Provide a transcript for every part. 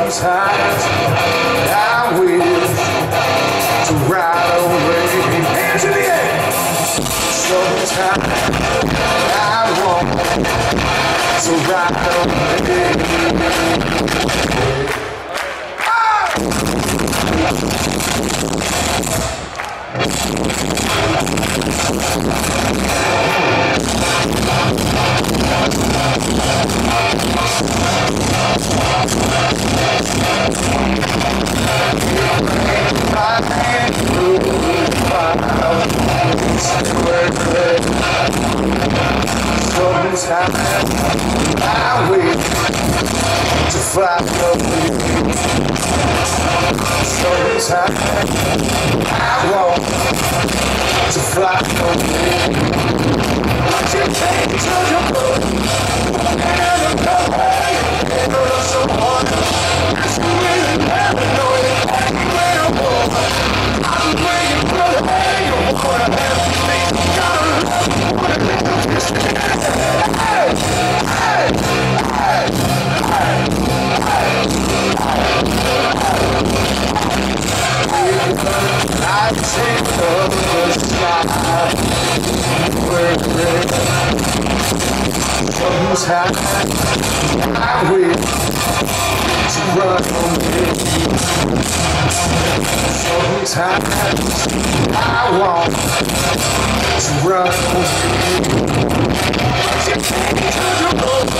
Sometimes I wish to ride away. Hands in the air. Sometimes I want to ride away. Sometimes I wish to fly away. Sometimes I want to fly away. But you can't touch your boat. And the way you love someone, you really never know it. When I'm over, I'm waiting for the way you wanna have me. Gotta love, wanna live this way. I take up the sky. Sometimes I wish to run away. Sometimes I want to run away. But you can't touch your boat.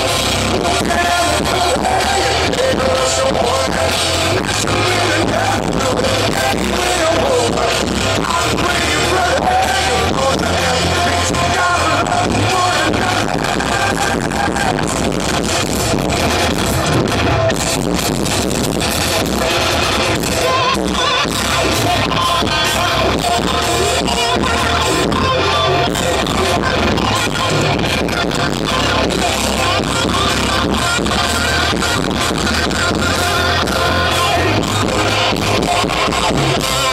Someone you really never know that when I'm over, I'm waiting for the day you're gonna have me. Gotta love more than